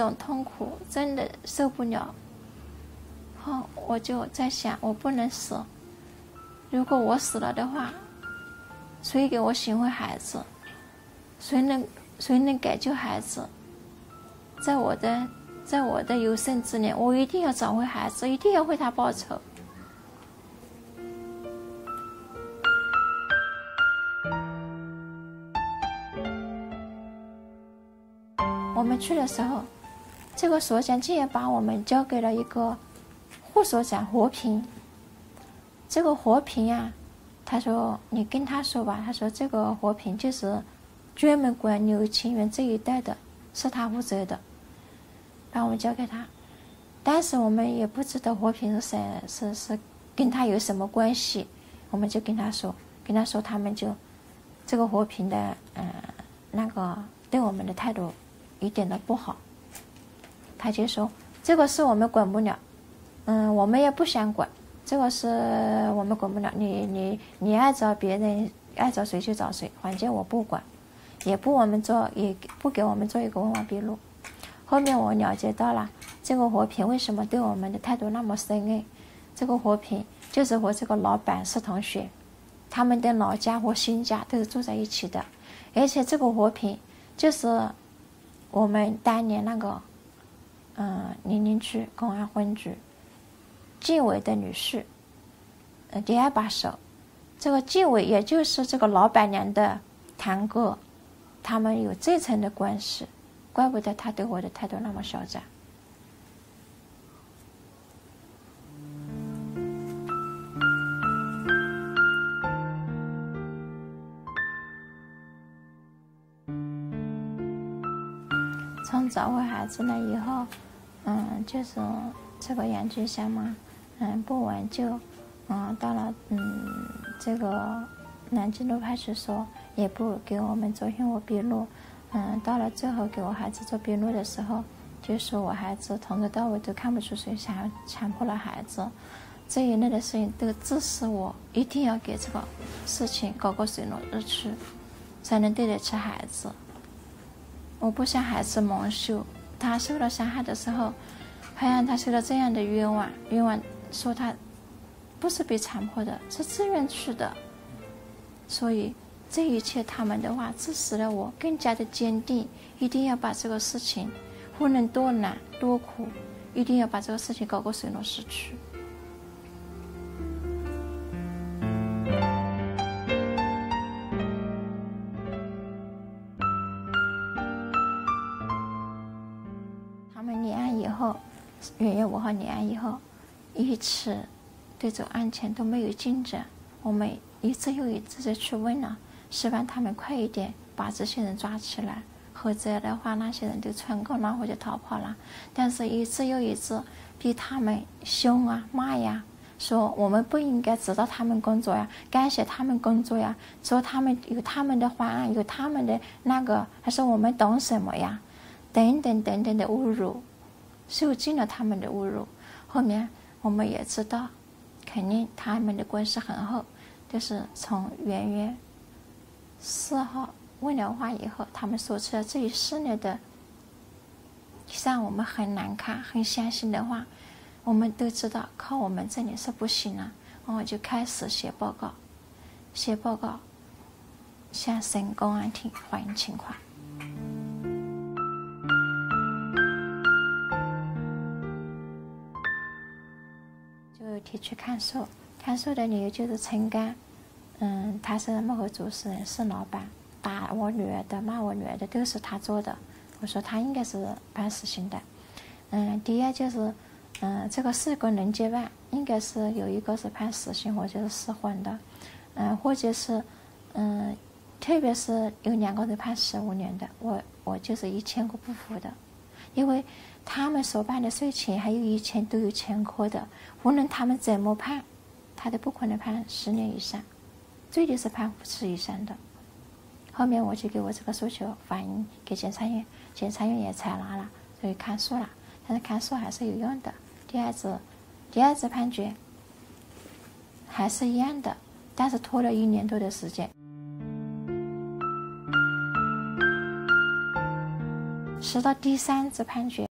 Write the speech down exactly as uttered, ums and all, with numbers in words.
种痛苦真的受不了。后我就在想，我不能死。如果我死了的话，谁给我寻回孩子？谁能谁能解救孩子？在我的在我的有生之年，我一定要找回孩子，一定要为他报仇。我们去的时候，这个所长竟然把我们交给了一个副所长和平。这个和平呀，他说你跟他说吧，他说这个和平就是专门管柳清源这一带的，是他负责的，把我们交给他。但是我们也不知道和平是谁，是是跟他有什么关系，我们就跟他说，跟他说他们就这个和平的嗯、呃、那个对我们的态度一点都不好。他就说这个事我们管不了，嗯，我们也不想管，这个事我们管不了，你你你爱找别人，爱找谁就找谁，反正我不管，也不我们做，也不给我们做一个文化笔录。后面我了解到了这个和平为什么对我们的态度那么深爱。这个和平就是和这个老板是同学，他们的老家和新家都是住在一起的，而且这个和平就是我们当年那个嗯宁宁区公安分局纪委的女婿，呃第二把手。这个纪委也就是这个老板娘的堂哥，他们有这层的关系，怪不得他对我的态度那么嚣张。从找回孩子了以后，嗯，就是这个杨俊祥嘛，嗯，不挽救，嗯，到了嗯这个南京路派出所，也不给我们做寻我笔录，嗯，到了最后给我孩子做笔录的时候，就说我孩子从头到尾都看不出谁想强迫了孩子，这一类的事情都致使我一定要给这个事情搞个水落日趋，才能对得起孩子。我不想孩子蒙羞，他受到伤害的时候，还让他受到这样的冤枉，冤枉说他不是被强迫的，是自愿去的。所以这一切他们的话致使了我更加的坚定，一定要把这个事情，无论多难多苦，一定要把这个事情搞个水落石出。他们立案以后，元月五号立案以后，一直对这个案件都没有进展。我们一次又一次的去问了，希望他们快一点把这些人抓起来，否则的话那些人都串供了或者逃跑了。但是一次又一次逼他们凶啊骂呀，说我们不应该指导他们工作呀，干涉他们工作呀，说他们有他们的方案，有他们的那个，还说我们懂什么呀，等等等等的侮辱，受尽了他们的侮辱。后面我们也知道，肯定他们的关系很厚，就是从元月四号问了话以后，他们说出了这一系列的让我们很难看很相信的话，我们都知道靠我们这里是不行了。我就开始写报告，写报告向省公安厅反映情况。就提出看守，看守的理由就是陈刚，嗯，他是幕后主使人，是老板，打我女儿的骂我女儿的都是他做的，我说他应该是判死刑的。嗯，第二就是嗯，这个四个人结案应该是有一个是判死刑或者是失魂的，嗯，或者是嗯，特别是有两个人判十五年的，我我就是一千个不服的，因为他们所办的税前还有以前都有前科的，无论他们怎么判，他都不可能判十年以上，最低是判五次以上的。后面我就给我这个诉求反映给检察院，检察院也采纳了，所以看诉了，但是看诉还是有用的。第二次，第二次判决还是一样的，但是拖了一年多的时间。直到第三次判决。